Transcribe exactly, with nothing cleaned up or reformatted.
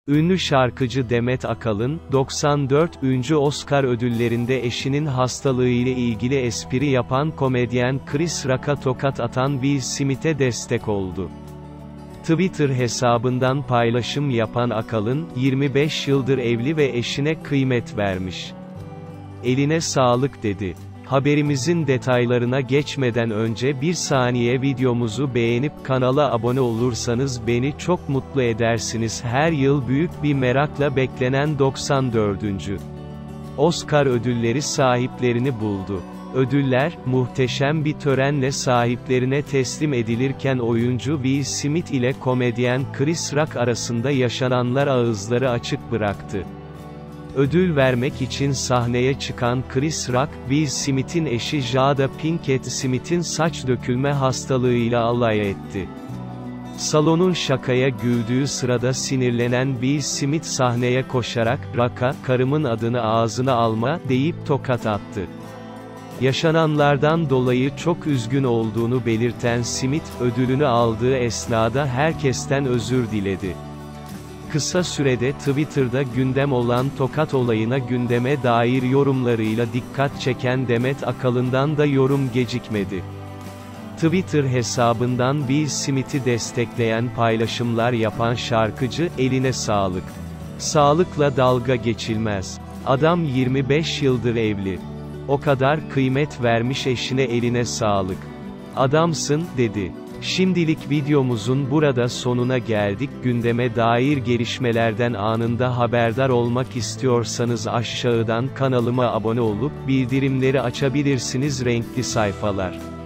Ünlü şarkıcı Demet Akalın, doksan dördüncü Oscar ödüllerinde eşinin hastalığıyla ilgili espri yapan komedyen Chris Rock'a tokat atan Will Smith'e destek oldu. Twitter hesabından paylaşım yapan Akalın, yirmi beş yıldır evli ve eşine kıymet vermiş. "Eline sağlık" dedi. Haberimizin detaylarına geçmeden önce bir saniye videomuzu beğenip kanala abone olursanız beni çok mutlu edersiniz. Her yıl büyük bir merakla beklenen doksan dördüncü Oscar ödülleri sahiplerini buldu. Ödüller, muhteşem bir törenle sahiplerine teslim edilirken oyuncu Will Smith ile komedyen Chris Rock arasında yaşananlar ağızları açık bıraktı. Ödül vermek için sahneye çıkan Chris Rock, Will Smith'in eşi Jada Pinkett Smith'in saç dökülme hastalığıyla alay etti. Salonun şakaya güldüğü sırada sinirlenen Will Smith sahneye koşarak, Rock'a, "Karımın adını ağzına alma" deyip tokat attı. Yaşananlardan dolayı çok üzgün olduğunu belirten Smith, ödülünü aldığı esnada herkesten özür diledi. Kısa sürede Twitter'da gündem olan tokat olayına gündeme dair yorumlarıyla dikkat çeken Demet Akalın'dan da yorum gecikmedi. Twitter hesabından Will Smith'i destekleyen paylaşımlar yapan şarkıcı, "Eline sağlık. Sağlıkla dalga geçilmez. Adam yirmi beş yıldır evli. O kadar kıymet vermiş eşine, eline sağlık. Adamsın" dedi. Şimdilik videomuzun burada sonuna geldik. Gündeme dair gelişmelerden anında haberdar olmak istiyorsanız aşağıdan kanalıma abone olup bildirimleri açabilirsiniz. Renkli sayfalar.